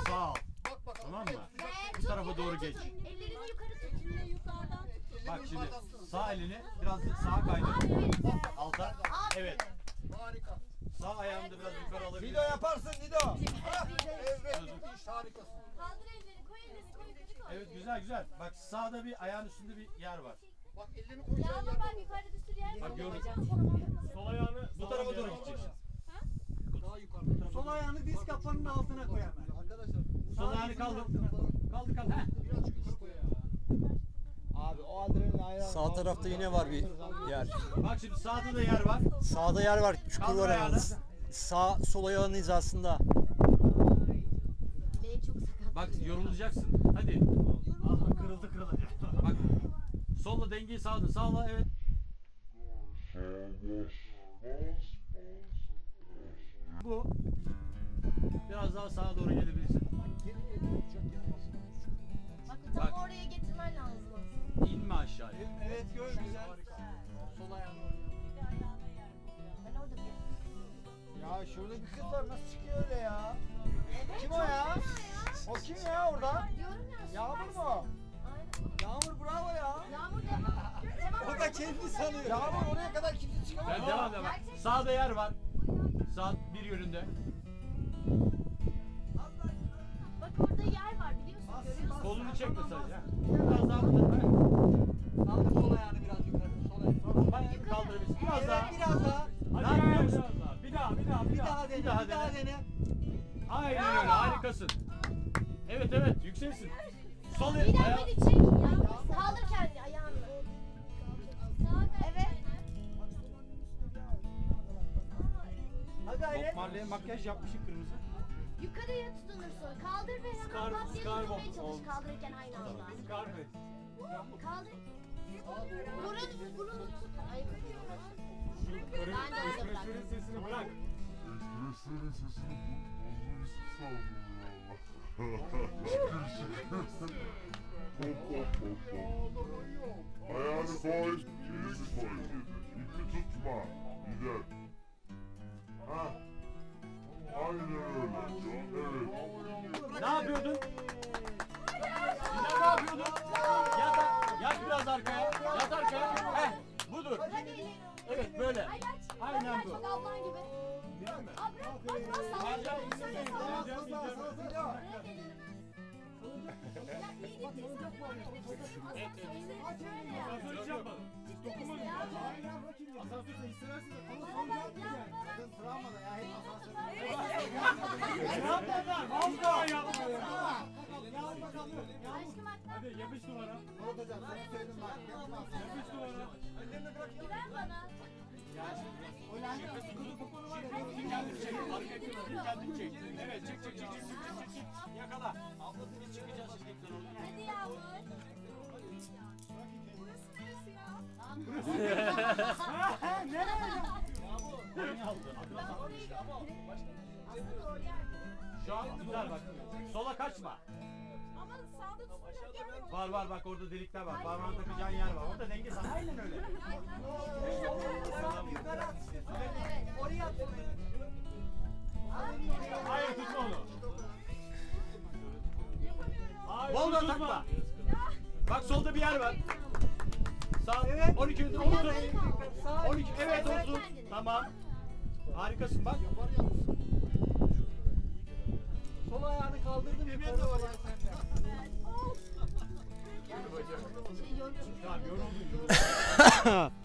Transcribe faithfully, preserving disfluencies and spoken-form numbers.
sağ ol. Tamam mı? Bu tarafa doğru geç. Ellerini yukarı tut. Yukarıdan. Bak şimdi sağ elini biraz sağa kaydır. Alta. Evet. Harika. Sağ ayağını da biraz yukarı alabilirsin. Nido yaparsın Nido. Evet. Harikasın. Kaldır elleri, koy elleri, koy yukarı koy. Evet güzel güzel. Bak sağda bir ayağın üstünde bir yer var. Bak elini koyacağın Yağmur yer var, var. yukarıda bir sürü yer var. Bak gördün. Sol ayağını Bu tarafa doğru gideceksin. Daha yukarı. Sol ayağını diz kapağının altına koy hemen. Arkadaşlar. Sol ayağını kaldır. Kaldır kaldır. Heh. Birazcık yukarı koy ya. Abi o adrenalin ayağı. Sağ tarafta yine var bir yer. Bak şimdi sağda da yer var. Sağda yer var, çukur Kaldır var ayağını. yalnız. Sağ sol ayağının hizasında. Benim çok sakat. Bak yorulacaksın. Hadi. Ah kırıldı kırılacak. Bak. Solla dengeyi sağda. Sağla evet. Bu. Biraz daha sağa doğru gelebilirsin. Bak tam oraya getirmen lazım. İnme aşağıya. Evet gör güzel. Sol ayağını oraya. Ben orada bir. Ya şurada bir kız var, nasıl çıkıyor öyle ya? Evet, Kim o ya? O kim ya orada? diyorum ya. Yağmur süpersin. mu? Aynen. Yağmur bravo ya. Yağmur devam. Devam. O da kendi sanıyor. Yağmur oraya kadar kimse çıkamaz. Ben devam devam. Sağda yer var. Sağ bir yönünde. Bak orada yer var biliyorsun. Görüyorsun. Kolunu çekme sadece. ha. Biraz daha burada. Ha. Kaldır sol ayağını biraz yukarı. Sol ayağını. Bak kaldırabilirsin. Biraz daha. Evet biraz daha. Ne yapıyor musun? Bir daha, bir daha, Bir daha dene. Bir Bir daha daha dene. dene. Aynen öyle. Harikasın. Evet evet yükselsin. Sol el. Bir ayağı- daha beni çek. Ya. Kaldır kendi ayağını. Evet. Hadi Bob gayret. Marley'e makyaj yapmışsın kırmızı. Yukarıya tutunursun. Kaldır ve hemen Scar- bak seni Scar tutmaya Bob çalış olmuş. kaldırırken aynı anda. Scarface. Kaldır. Burun, burun tut. Ay, Karı, Ben de öyle bırak. seslerin sesini bırak. Seslerin sesini bulduğunu sanmıyorum Hop hop hop hop. Ayağını koy, çeyizi koy. İpi tutma, gider. Ha? Aynen öyle. Evet. Ne yapıyordun? Sinan ne yapıyordun? Yat, yat biraz arkaya. Yat arkaya. Heh, budur. hadi elini. Evet böyle. Ay aç. Aynen Aç, bu. bak ablan gibi. Aa, bırak, bak, bak, salla. Ercan, Salla, indirmeyin. salla. Ercan, indirmeyin. Buraya gelelim. Ya iyi gittin sen. Şöyle yap. Asansör hiç yapmadım. Hiç dokunmadım. Ya. Asansörde hissedersin de. Bana bak, yapma. Travmada ya hep asansör. Yapmadım. Vallahi yapmadım. Aşkım hatta. Hadi yapış duvara. Murat hocam sana söyledim bak. Yapış duvara. Güven bana. Kendini çek. Arkaya kırma. Kendini çek. Evet çek çek çek çek çek çek çek. Yakala. Ablası biz çıkacağız şimdi ekran oradan. Hadi Yağmur. Boynu aldı. Ben orayı aslında doğru yerde. Şu an güzel bak. Sola kaçma. Ama sağda tutacak yer yok. Var var bak orada delikler var. Parmağını takacağın yer var. Orada denge sana. Aynen öyle. Yukarı at işte. Evet. Oraya at oraya. Hayır tutma onu. Hayır Bol onu da tutma. takma. Bak solda bir yer var. Sağ. Evet. on iki omuz. Ayakları kaldır. Sağ on iki evet Bırak olsun. kendini. Tamam. Harikasın bak. Sol ayağını kaldırdım. Yukarı doğru sende. Şey, yorulmuş. Tamam yoruldun.